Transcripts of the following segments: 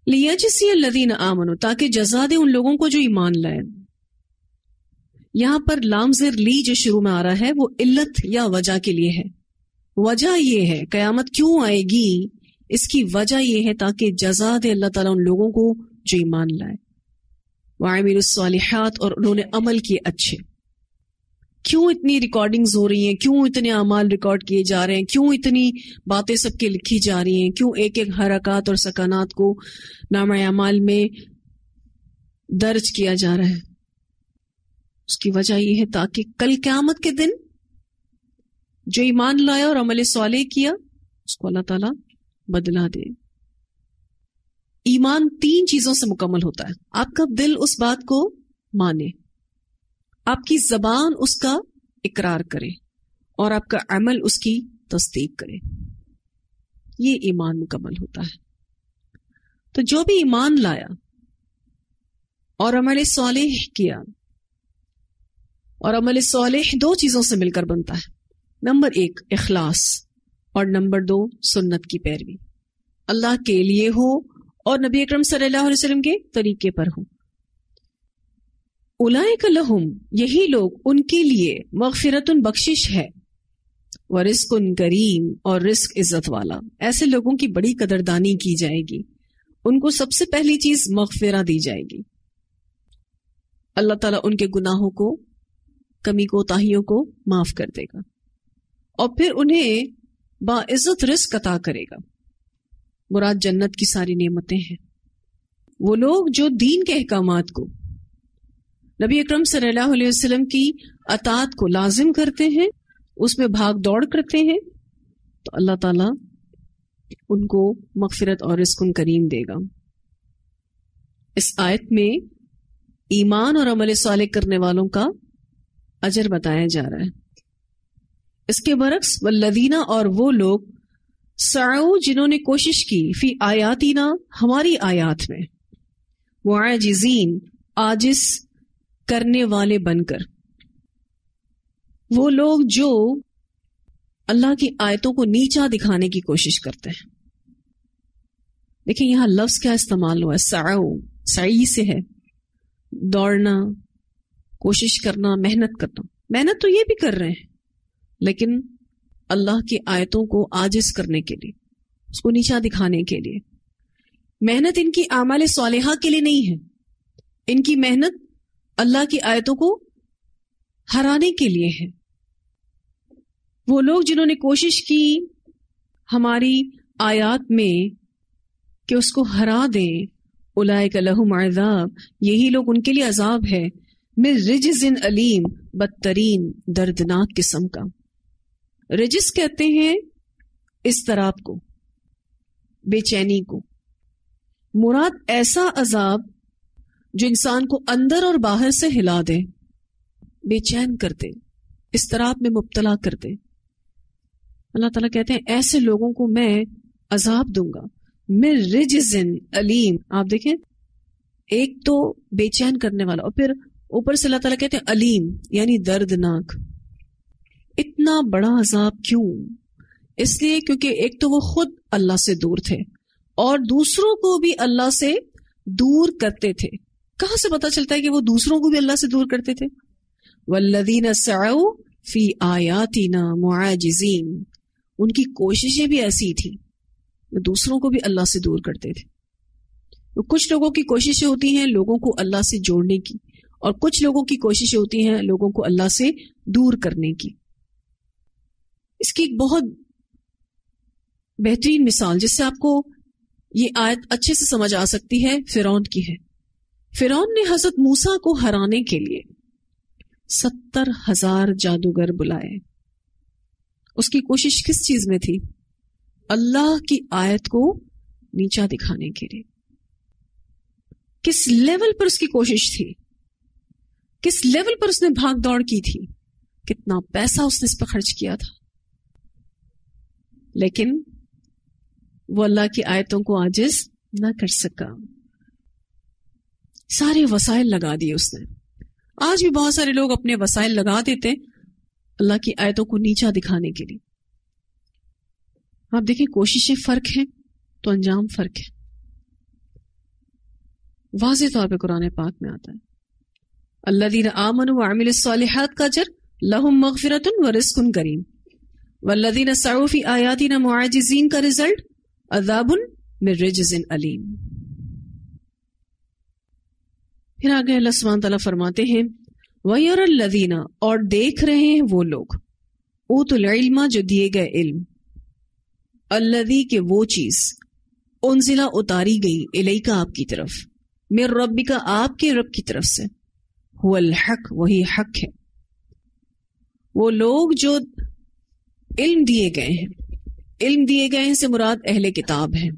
لیجزی الذین آمنوا، تاکہ جزا دے ان لوگوں کو جو ایمان لائے. یہاں پر لام زیر لی جو شروع میں آ رہا ہے وہ علت یا وجہ کے لیے ہے. وجہ یہ ہے قیامت کیوں آئے گی، اس کی وجہ یہ ہے تاکہ جزا دے اللہ تعالیٰ ان لوگوں کو جو ایمان لائے. وعملوا الصالحات، اور انہوں نے عمل کیے اچھے. کیوں اتنی ریکارڈنگز ہو رہی ہیں، کیوں اتنے اعمال ریکارڈ کیے جا رہے ہیں، کیوں اتنی باتیں سب کے لکھی جا رہی ہیں، کیوں ایک ایک حرکات اور سکانات کو نامہ اعمال میں درج کیا جا رہا ہے؟ اس کی وجہ یہ ہے تاکہ کل قیامت کے دن جو ایمان لایا اور عمل صالح کیا اس کو اللہ تعالیٰ بدلا دے. ایمان 3 چیزوں سے مکمل ہوتا ہے. آپ کا دل اس بات کو مانے، آپ کی زبان اس کا اقرار کرے، اور آپ کا عمل اس کی تصدیق کرے. یہ ایمان مکمل ہوتا ہے. تو جو بھی ایمان لایا اور عمل صالح کیا، اور عمل صالح 2 چیزوں سے مل کر بنتا ہے. نمبر 1 اخلاص، اور نمبر 2 سنت کی پیروی. اللہ کے لیے ہو اور نبی اکرم صلی اللہ علیہ وسلم کے طریقے پر ہو. اولئک لہم، یہی لوگ ان کے لیے مغفرت بخشش ہے، ورزق کریم، اور رزق عزت والا. ایسے لوگوں کی بڑی قدردانی کی جائے گی. ان کو سب سے پہلی چیز مغفرہ دی جائے گی. اللہ تعالیٰ ان کے گناہوں کو، کمی کوتاہیوں کو معاف کر دے گا، اور پھر انہیں باعزت رزق عطا کرے گا. مراد جنت کی ساری نعمتیں ہیں. وہ لوگ جو دین کے احکامات کو، نبی اکرم صلی اللہ علیہ وسلم کی اطاعت کو لازم کرتے ہیں، اس میں بھاگ دوڑ کرتے ہیں، تو اللہ تعالیٰ ان کو مغفرت اور رزق کریم دے گا. اس آیت میں ایمان اور عمل صالح کرنے والوں کا اجر بتایا جا رہا ہے. اس کے برعکس والذین، اور وہ لوگ سعوا، جنہوں نے کوشش کی، فی آیاتنا، ہماری آیات میں، معاجزین، عاجز کرنے والے بن کر. وہ لوگ جو اللہ کی آیتوں کو نیچا دکھانے کی کوشش کرتے ہیں. دیکھیں یہاں لفظ کیا استعمال ہوا ہے، سعوا، سعی سے ہے، دوڑنا، کوشش کرنا، محنت کرنا. محنت تو یہ بھی کر رہے ہیں، لیکن اللہ کی آیتوں کو عاجز کرنے کے لیے، اس کو نیچا دکھانے کے لیے. محنت ان کی اعمال صالحہ کے لیے نہیں ہے، ان کی محنت اللہ کی آیتوں کو ہرانے کے لیے ہے. وہ لوگ جنہوں نے کوشش کی ہماری آیات میں کہ اس کو ہرا دیں، اولئک لہم عذاب، یہی لوگ ان کے لیے عذاب ہے، من رجز علیم، بدترین دردناک قسم کا. رجس کہتے ہیں اضطراب کو، بے چینی کو. مراد ایسا عذاب جو انسان کو اندر اور باہر سے ہلا دے، بے چین کر دے، اضطراب میں مبتلا کر دے. اللہ تعالیٰ کہتے ہیں ایسے لوگوں کو میں عذاب دوں گا. من رجز علیم، آپ دیکھیں ایک تو بے چین کرنے والا، اور پھر اوپر سے اللہ تعالیٰ کہتے ہیں علیم، یعنی دردناک. اتنا بڑا عذاب کیوں؟ اس لیے کیونکہ ایک تو وہ خود اللہ سے دور تھے، اور دوسروں کو بھی اللہ سے دور کرتے تھے. کہاں سے پتا چلتا ہے کہ وہ دوسروں کو بھی اللہ سے دور کرتے تھے؟ والذین سعوا فی آیاتنا معاجزین، ان کی کوششیں بھی ایسی تھیں، وہ دوسروں کو بھی اللہ سے دور کرتے تھے. کچھ لوگوں کی کوششیں ہوتی ہیں لوگوں کو اللہ سے جوڑنے کی، اور کچھ لوگوں کی کوششیں ہوتی ہیں لوگوں کو اللہ سے دور کرنے کی. اس کی ایک بہت بہترین مثال جس سے آپ کو یہ آیت اچھے سے سمجھ آ سکتی ہے، فرعون کی ہے. فرعون نے حضرت موسیٰ کو ہرانے کے لیے 70,000 جادوگر بلائے. اس کی کوشش کس چیز میں تھی؟ اللہ کی آیت کو نیچا دکھانے کے لیے. کس لیول پر اس کی کوشش تھی، کس لیول پر اس نے بھاگ دوڑ کی تھی، کتنا پیسہ اس نے اس پر خرچ کیا تھا، لیکن وہ اللہ کی آیتوں کو عاجز نہ کر سکا. سارے وسائل لگا دیے اس نے. آج بھی بہت سارے لوگ اپنے وسائل لگا دیتے اللہ کی آیتوں کو نیچا دکھانے کے لیے. آپ دیکھیں کوششیں فرق ہیں تو انجام فرق ہے. واضح طور پہ قرآن پاک میں آتا ہے. الذین آمنوا وعملوا الصالحات کا اجر لہم مغفرۃ ورزق کریم، والذین سعوا فی آیاتنا معاجزین کا رزلٹ عذاب من رجز علیم. پھر آگے اللہ سبحانہ تعالیٰ فرماتے ہیں وَيَرَى الَّذِينَ، اور دیکھ رہے ہیں وہ لوگ، اوتوا العلم، جو دیے گئے علم، الذی، کہ وہ چیز، انزلہ، اتاری گئی، الیکا، آپ کی طرف، من ربک، آپ کے رب کی طرف سے، هو الحق، وہی حق ہے. وہ لوگ جو علم دیے گئے ہیں، علم دیے گئے ہیں سے مراد اہل کتاب ہیں.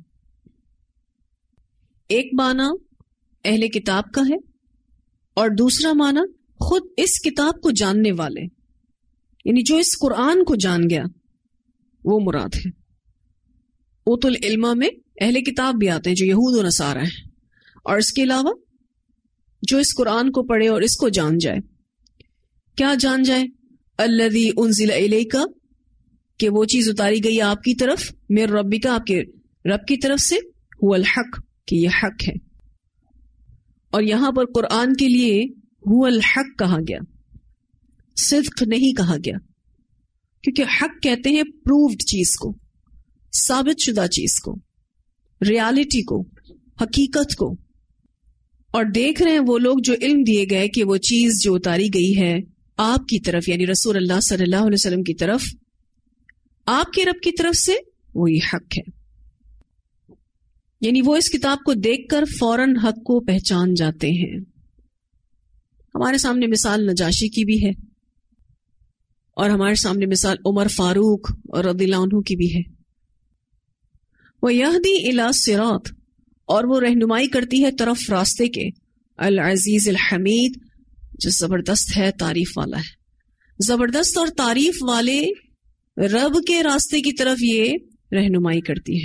ایک معنی اہل کتاب کا ہے اور دوسرا معنی خود اس کتاب کو جاننے والے، یعنی جو اس قرآن کو جان گیا وہ مراد ہے. اوت العلم میں اہل کتاب بھی آتے ہیں جو یہود و نصارہ ہیں، اور اس کے علاوہ جو اس قرآن کو پڑھے اور اس کو جان جائے. کیا جان جائے؟ الذی انزل الیک، کہ وہ چیز اتاری گئی آپ کی طرف، من ربک، آپ کے رب کی طرف سے، هو الحق، کہ یہ حق ہے. اور یہاں پر قرآن کے لیے هو الحق کہا گیا، صدق نہیں کہا گیا، کیونکہ حق کہتے ہیں پروفڈ چیز کو، ثابت شدہ چیز کو، ریالٹی کو، حقیقت کو. اور دیکھ رہے ہیں وہ لوگ جو علم دیے گئے کہ وہ چیز جو اتاری گئی ہے آپ کی طرف، یعنی رسول اللہ صلی اللہ علیہ وسلم کی طرف، آپ کے رب کی طرف سے، وہی حق ہے. یعنی وہ اس کتاب کو دیکھ کر فوراً حق کو پہچان جاتے ہیں. ہمارے سامنے مثال نجاشی کی بھی ہے، اور ہمارے سامنے مثال عمر فاروق اور رضی اللہ عنہ کی بھی ہے. وَيَهْدِي إِلَى الصِّرَاطِ، اور وہ رہنمائی کرتی ہے طرف راستے کے، العزیز الحمید، جو زبردست ہے، تعریف والا ہے. زبردست اور تعریف والے رب کے راستے کی طرف یہ رہنمائی کرتی ہے.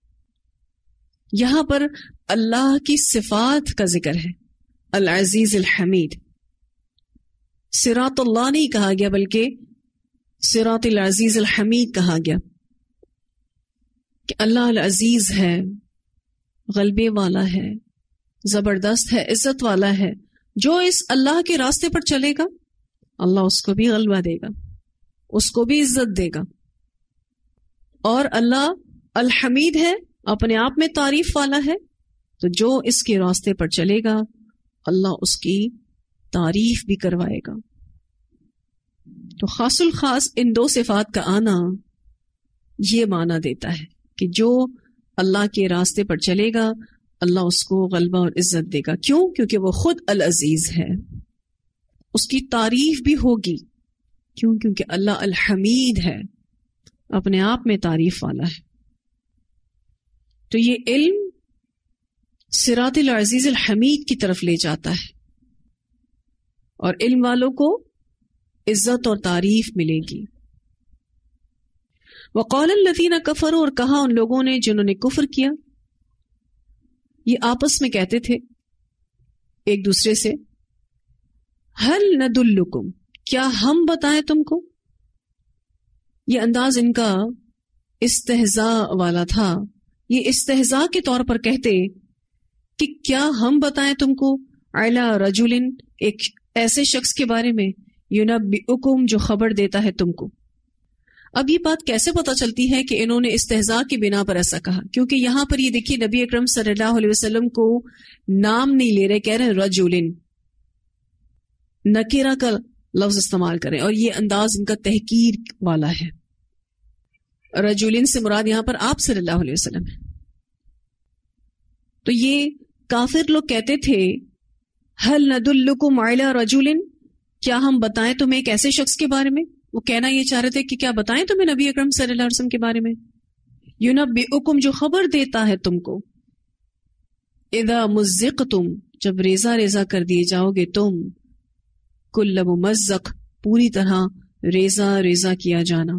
یہاں پر اللہ کی صفات کا ذکر ہے، العزیز الحمید. صراط اللہ نہیں کہا گیا بلکہ صراط العزیز الحمید کہا گیا، کہ اللہ العزیز ہے، غلبے والا ہے، زبردست ہے، عزت والا ہے. جو اس اللہ کے راستے پر چلے گا اللہ اس کو بھی غلبہ دے گا، اس کو بھی عزت دے گا. اور اللہ الحمید ہے، اپنے آپ میں تعریف والا ہے، تو جو اس کے راستے پر چلے گا اللہ اس کی تعریف بھی کروائے گا. تو خاص الخاص ان دو صفات کا آنا یہ معنی دیتا ہے کہ جو اللہ کے راستے پر چلے گا اللہ اس کو غلبہ اور عزت دے گا. کیوں؟ کیونکہ وہ خود العزیز ہے. اس کی تعریف بھی ہوگی. کیوں؟ کیونکہ اللہ الحمید ہے، اپنے آپ میں تعریف والا ہے. تو یہ علم صراط العزیز الحمید کی طرف لے جاتا ہے، اور علم والوں کو عزت اور تعریف ملے گی. وقال الذین کفروا، اور کہا ان لوگوں نے جنہوں نے کفر کیا. یہ آپس میں کہتے تھے ایک دوسرے سے، ہل ندلکم، کیا ہم بتائیں تم کو. یہ انداز ان کا استہزاء والا تھا. یہ استہزاء کے طور پر کہتے کہ کیا ہم بتائیں تم کو، علی رجل، ایک ایسے شخص کے بارے میں، ینبئکم، جو خبر دیتا ہے تم کو. اب یہ بات کیسے پتہ چلتی ہے کہ انہوں نے استہزاء کی بنا پر ایسا کہا؟ کیونکہ یہاں پر یہ دیکھیے نبی اکرم صلی اللہ علیہ وسلم کو نام نہیں لے رہے، کہہ رہے رجل، نکیرہ کا لفظ استعمال کریں، اور یہ انداز ان کا تحقیر والا ہے. رجولین سے مراد یہاں پر آپ صلی اللہ علیہ وسلم ہے. تو یہ کافر لوگ کہتے تھے ہل ندلکم علی رجل، کیا ہم بتائیں تمہیں ایک ایسے شخص کے بارے میں. وہ کہنا یہ چاہ رہے تھے کہ کیا بتائیں تمہیں نبی اکرم صلی اللہ علیہ وسلم کے بارے میں، ینبئکم، جو خبر دیتا ہے تم کو، اذا مزقتم، جب ریزہ ریزہ کر دیے جاؤ گے تم، کل ممزق، پوری طرح ریزہ ریزہ کیا جانا.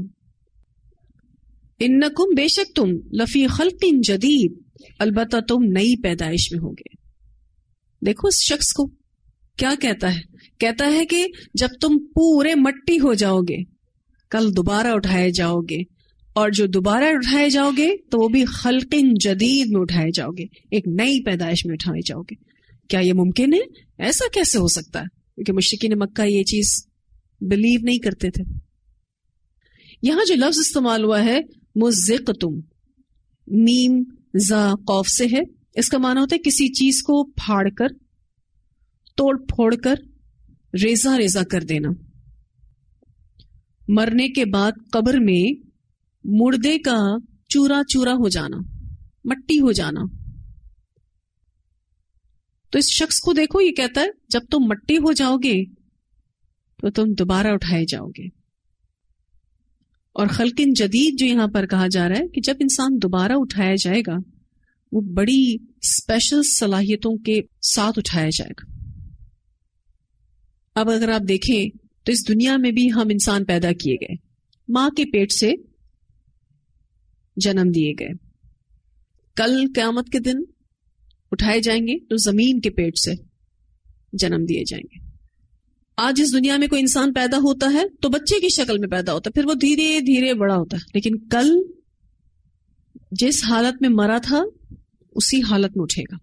انکم، بے شک تم، لفی خلق جدید، البتہ تم نئی پیدائش میں ہوگے. دیکھو اس شخص کو کیا کہتا ہے، کہتا ہے کہ جب تم پورے مٹی ہو جاؤ گے کل دوبارہ اٹھائے جاؤ گے، اور جو دوبارہ اٹھائے جاؤ گے تو وہ بھی خلق جدید میں اٹھائے جاؤ گے، ایک نئی پیدائش میں اٹھائے جاؤ گے. کیا یہ ممکن ہے؟ ایسا کیسے ہو سکتا ہے؟ کیونکہ مشرکین مکہ یہ چیز بلیو نہیں کرتے تھے. یہاں جو لفظ استعمال ہوا ہے مزقتم، میم زا قوف سے ہے. اس کا معنی ہوتا ہے کسی چیز کو پھاڑ کر، توڑ پھوڑ کر، ریزہ ریزہ کر دینا. مرنے کے بعد قبر میں مردے کا چورا چورا ہو جانا، مٹی ہو جانا. تو اس شخص کو دیکھو، یہ کہتا ہے جب تم مٹی ہو جاؤ گے تو تم دوبارہ اٹھائے جاؤ گے. اور خلق جدید جو یہاں پر کہا جا رہا ہے کہ جب انسان دوبارہ اٹھایا جائے گا وہ بڑی اسپیشل صلاحیتوں کے ساتھ اٹھایا جائے گا. اب اگر آپ دیکھیں تو اس دنیا میں بھی ہم انسان پیدا کیے گئے، ماں کے پیٹ سے جنم دیے گئے. کل قیامت کے دن اٹھائے جائیں گے تو زمین کے پیٹ سے جنم دیے جائیں گے. آج اس دنیا میں کوئی انسان پیدا ہوتا ہے تو بچے کی شکل میں پیدا ہوتا ہے، پھر وہ دھیرے دھیرے بڑا ہوتا ہے، لیکن کل جس حالت میں مرا تھا اسی حالت میں اٹھے گا.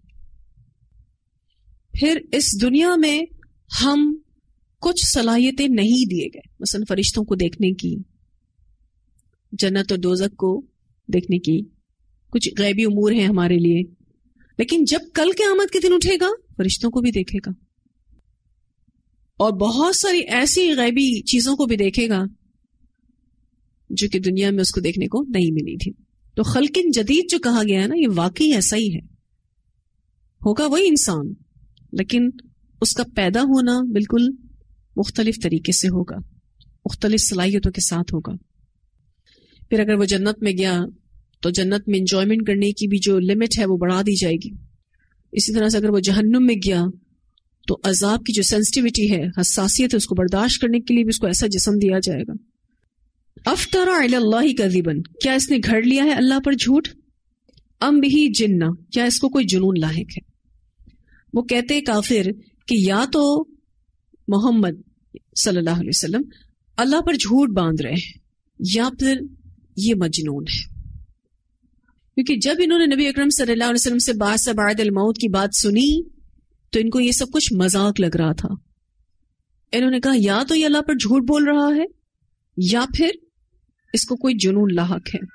پھر اس دنیا میں ہم کچھ صلاحیتیں نہیں دیے گئے، مثلا فرشتوں کو دیکھنے کی، جنت اور دوزخ کو دیکھنے کی، کچھ غیبی امور ہیں ہمارے لیے. لیکن جب کل قیامت کے دن اٹھے گا فرشتوں کو بھی دیکھے گا اور بہت ساری ایسی غیبی چیزوں کو بھی دیکھے گا جو کہ دنیا میں اس کو دیکھنے کو نہیں ملی تھی. تو خلق جدید جو کہا گیا ہے نا، یہ واقعی ایسا ہی ہے. ہوگا وہی انسان لیکن اس کا پیدا ہونا بالکل مختلف طریقے سے ہوگا، مختلف صلاحیتوں کے ساتھ ہوگا. پھر اگر وہ جنت میں گیا تو جنت میں انجوائمنٹ کرنے کی بھی جو لمٹ ہے وہ بڑھا دی جائے گی. اسی طرح سے اگر وہ جہنم میں گیا تو عذاب کی جو سینسٹیوٹی ہے، حساسیت ہے، اس کو برداشت کرنے کے لیے بھی اس کو ایسا جسم دیا جائے گا. افطرا علی اللہ کذبا، کیا اس نے گھڑ لیا ہے اللہ پر جھوٹ؟ ام بہ جنہ، کیا اس کو کوئی جنون لاحق ہے؟ وہ کہتے کافر کہ یا تو محمد صلی اللہ علیہ وسلم اللہ پر جھوٹ باندھ رہے ہیں یا پھر یہ مجنون ہے. کیونکہ جب انہوں نے نبی اکرم صلی اللہ علیہ وسلم سے بعث بعد الموت کی بات سنی تو ان کو یہ سب کچھ مذاق لگ رہا تھا. انہوں نے کہا یا تو یہ اللہ پر جھوٹ بول رہا ہے یا پھر اس کو کوئی جنون لاحق ہے.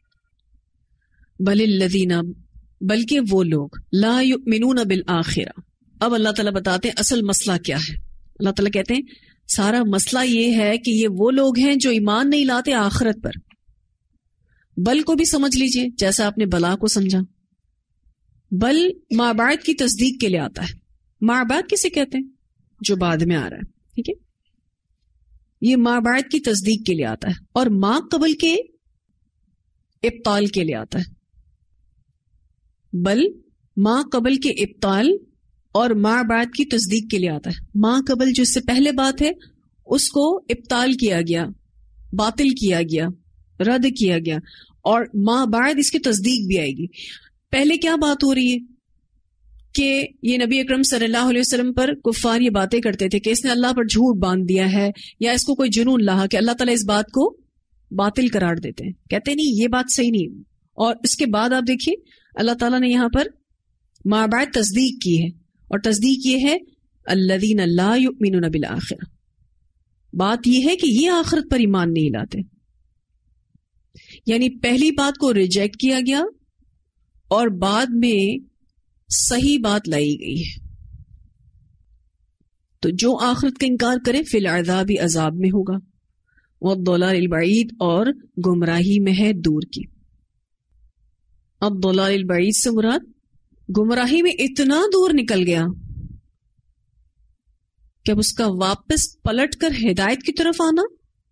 بل الذین، بلکہ وہ لوگ لا یؤمنون بالآخرہ. اب اللہ تعالیٰ بتاتے ہیں اصل مسئلہ کیا ہے. اللہ تعالیٰ کہتے ہیں سارا مسئلہ یہ ہے کہ یہ وہ لوگ ہیں جو ایمان نہیں لاتے آخرت پر. بل کو بھی سمجھ لیجئے جیسا آپ نے بلا کو سمجھا. بل مابعد کی تصدیق کے لیے آتا ہے. مابعد کسے کہتے ہیں؟ جو بعد میں آ رہا ہے. ٹھیک ہے، یہ مابعد کی تصدیق کے لیے آتا ہے. اور ما قبل کے ابطال کے لیے آتا ہے. بل ما قبل کے ابطال اور ما بعد کی تصدیق کے لیے آتا ہے. ما قبل جو اس سے پہلے بات ہے اس کو ابطال کیا گیا، باطل کیا گیا، رد کیا گیا. اور ما بعد اس کی تصدیق بھی آئے گی. پہلے کیا بات ہو رہی ہے کہ یہ نبی اکرم صلی اللہ علیہ وسلم پر کفار یہ باتیں کرتے تھے کہ اس نے اللہ پر جھوٹ باندھ دیا ہے یا اس کو کوئی جنون لاحق کہ اللہ تعالیٰ اس بات کو باطل قرار دیتے ہیں، کہتے نہیں یہ بات صحیح نہیں. اور اس کے بعد آپ دیکھیے اللہ تعالیٰ نے یہاں پر ما بعد تصدیق کی ہے، اور تصدیق یہ ہے الذین لا یؤمنون بالآخرہ. بات یہ ہے کہ یہ آخرت پر ایمان نہیں لاتے. یعنی پہلی بات کو ریجیکٹ کیا گیا اور بعد میں صحیح بات لائی گئی ہے. تو جو آخرت کا انکار کرے فی العذاب عذاب میں ہوگا، والضلال البعید اور گمراہی میں ہے دور کی. اب ضلال البعید سے مراد گمراہی میں اتنا دور نکل گیا کہ اب اس کا واپس پلٹ کر ہدایت کی طرف آنا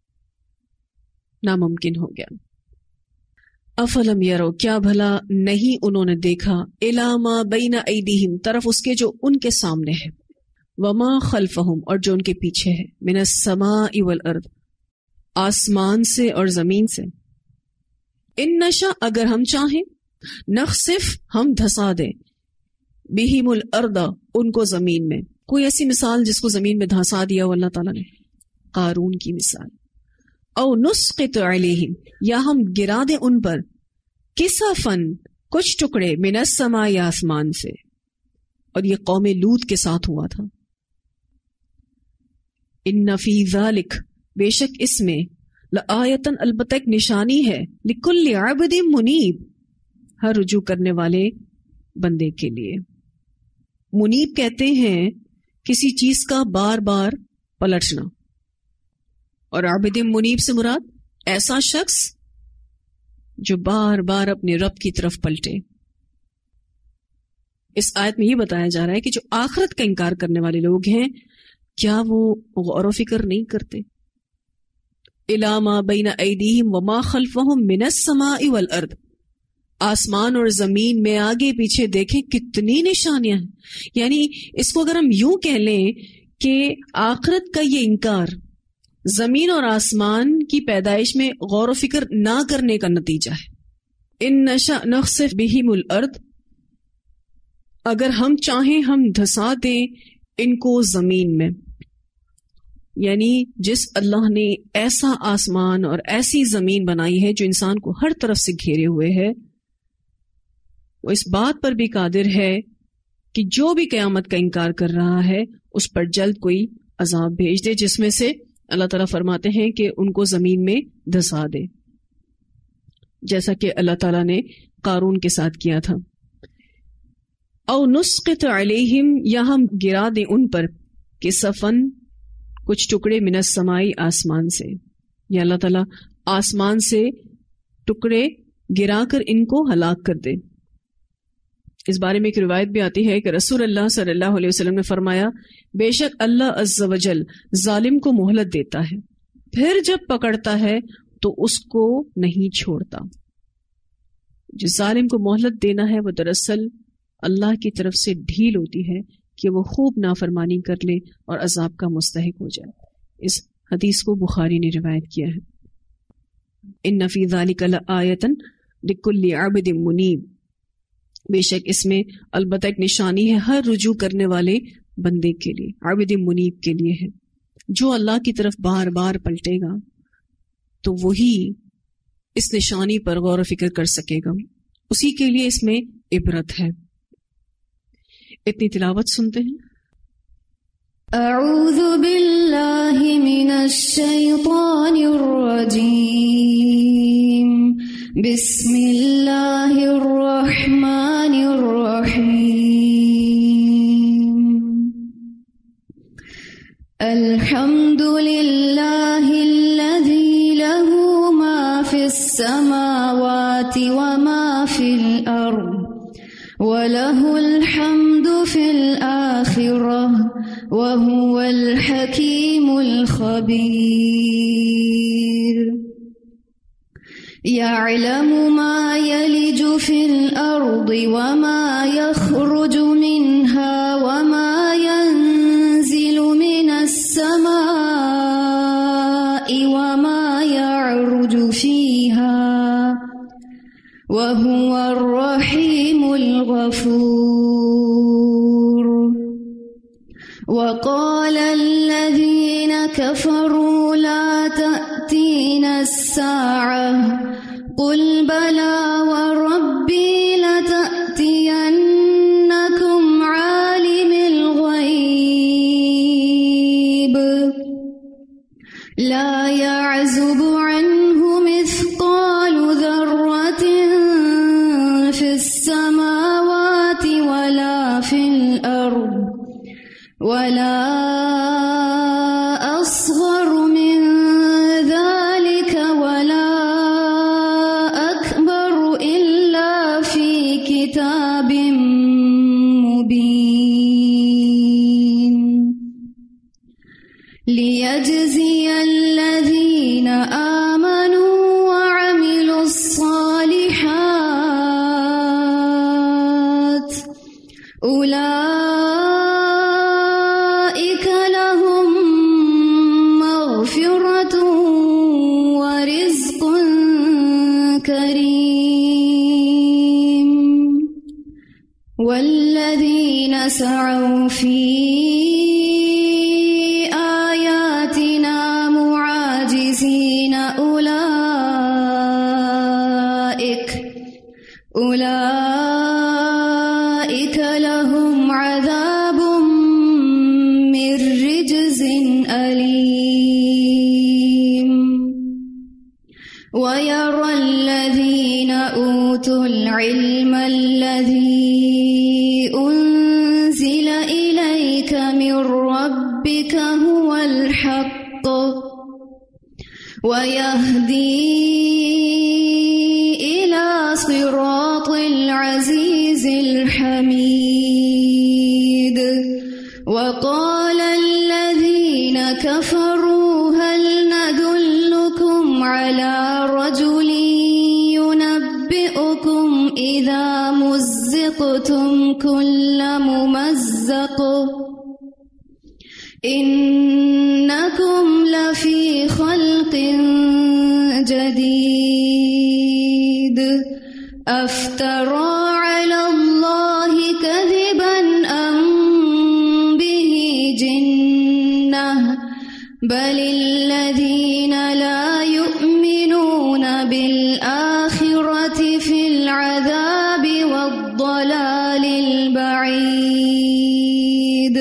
ناممکن ہو گیا. افلم یرو، کیا بھلا نہیں انہوں نے دیکھا، الی ما بین ایدیہم، طرف اس کے جو ان کے سامنے ہے، وما خلفہم، اور جو ان کے پیچھے ہے، من السماء والارض، آسمان سے اور زمین سے. ان نشا، اگر ہم چاہیں، نخسف، ہم دھسا دیں، بہم الارض، ان کو زمین میں. کوئی ایسی مثال جس کو زمین میں دھسا دیا ہو اللہ تعالیٰ نے؟ قارون کی مثال. او نسقط علیہم، یا ہم گرا دیں ان پر، کسفن، کچھ ٹکڑے، من السماء، یا آسمان سے. اور یہ قوم لوط کے ساتھ ہوا تھا. ان فی ذالک، بے شک اس میں، لآیتن، البتہ ایک نشانی ہے، لکل عبد منیب، ہر رجوع کرنے والے بندے کے لیے. منیب کہتے ہیں کسی چیز کا بار بار پلٹنا، اور عبد منیب سے مراد ایسا شخص جو بار بار اپنے رب کی طرف پلٹے. اس آیت میں یہ بتایا جا رہا ہے کہ جو آخرت کا انکار کرنے والے لوگ ہیں، کیا وہ غور و فکر نہیں کرتے؟ اِلیٰ مَا بَیْنَ أَیْدِیہِمْ وَمَا خَلْفَہُم مِّنَ السَّمَاءِ وَالْأَرْضِ، آسمان اور زمین میں آگے پیچھے دیکھیں کتنی نشانیاں ہیں. یعنی اس کو اگر ہم یوں کہہ لیں کہ آخرت کا یہ انکار زمین اور آسمان کی پیدائش میں غور و فکر نہ کرنے کا نتیجہ ہے. ان نشأ نخسف بہم الارض، اگر ہم چاہیں ہم دھسا دیں ان کو زمین میں. یعنی جس اللہ نے ایسا آسمان اور ایسی زمین بنائی ہے جو انسان کو ہر طرف سے گھیرے ہوئے ہے، وہ اس بات پر بھی قادر ہے کہ جو بھی قیامت کا انکار کر رہا ہے اس پر جلد کوئی عذاب بھیج دے، جس میں سے اللہ تعالیٰ فرماتے ہیں کہ ان کو زمین میں دھسا دے، جیسا کہ اللہ تعالیٰ نے قارون کے ساتھ کیا تھا. او نسقط علیہم، یا ہم گرا دیں ان پر، کسفن، کچھ ٹکڑے، من السماء، آسمان سے، یا اللہ تعالیٰ آسمان سے ٹکڑے گرا کر ان کو ہلاک کر دے. اس بارے میں ایک روایت بھی آتی ہے کہ رسول اللہ صلی اللہ علیہ وسلم نے فرمایا، بے شک اللہ عز و جل ظالم کو مہلت دیتا ہے، پھر جب پکڑتا ہے تو اس کو نہیں چھوڑتا. جو ظالم کو مہلت دینا ہے وہ دراصل اللہ کی طرف سے ڈھیل ہوتی ہے کہ وہ خوب نافرمانی کر لے اور عذاب کا مستحق ہو جائے. اس حدیث کو بخاری نے روایت کیا ہے. ان فی ذلک لآیۃ لکل عبد منیب، بے شک اس میں البتہ ایک نشانی ہے ہر رجوع کرنے والے بندے کے لیے، عبد منیب کے لیے ہے. جو اللہ کی طرف بار بار پلٹے گا تو وہی اس نشانی پر غور و فکر کر سکے گا، اسی کے لیے اس میں عبرت ہے. اتنی تلاوت سنتے ہیں. اعوذ باللہ من الشیطان الرجیم، بسم اللہ الرحمن الرحیم. الحمد للہ الذی لہ ما فی السماوات وما فی الارض وَلَهُ الْحَمْدُ فِي الْآخِرَةِ وَهُوَ الْحَكِيمُ الْخَبِيرُ. يَعْلَمُ مَا يَلِجُ فِي الْأَرْضِ وَمَا يَخْرُجُ مِنْهَا وَمَا يَنزِلُ مِنَ السَّمَاءِ وَمَا يَعْرُجُ فِيهَا وَهُوَ الرَّحِيمُ الْغَفُورُ. وَقَالَ الَّذِينَ كَفَرُوا لَا تَأْتِينَا السَّاعَةُ قُلْ بَلَى وَرَبِّي لَتَأْتِيَنَّكُمْ عَالِمِ الْغَيْبِ لَا يَعْزُبُ عَنْهُ مِثْقَالُ ذَرَّةٍ فِي السَّمَاوَاتِ وَلَا فِي الْأَرْضِ وَلَا أَصْغَرُ مِنْ ذَلِكَ وَلَا أَكْبَرُ إِلَّا فِي كِتَابٍ مُبِينٍ. لِيَجْزِيَ الَّذِينَ آمَنُوا وَعَمِلُوا الصَّالِحَاتِ أُولَئِكَ لَهُم مَّغْفِرَةٌ وَرِزْقٌ كَرِيمٌ. وَالَّذِينَ سَعَوْا فِي آيَاتِنَا مُعَاجِزِينَ أُولَئِكَ لَهُمْ عَذَابٌ أليم ويرى الذين أوتوا العلم الذي أنزل إليك من ربك هو الحق ويهدي إلى صراط العزيز الحميد وقال الذين كفروا هل ندلكم على رجل ينبئكم إذا مزقتم كل ممزق إنكم لفي خلق جديد أفترى على الله كذبا أم به جنة بل الذين لا يؤمنون بالآخرة في العذاب والضلال البعيد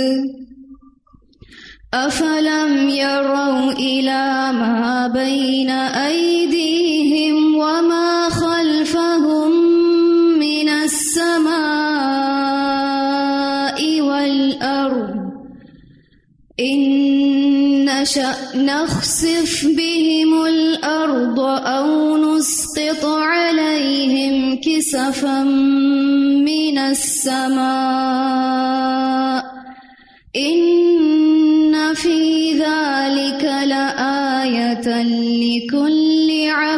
أفلم يروا إلى ما بين أيديهم وما خلفهم من السماء والأرض إن نشأ نخسف بهم الأرض أو نسقط عليهم كسفا من السماء إن في ذلك لآية لكل عبد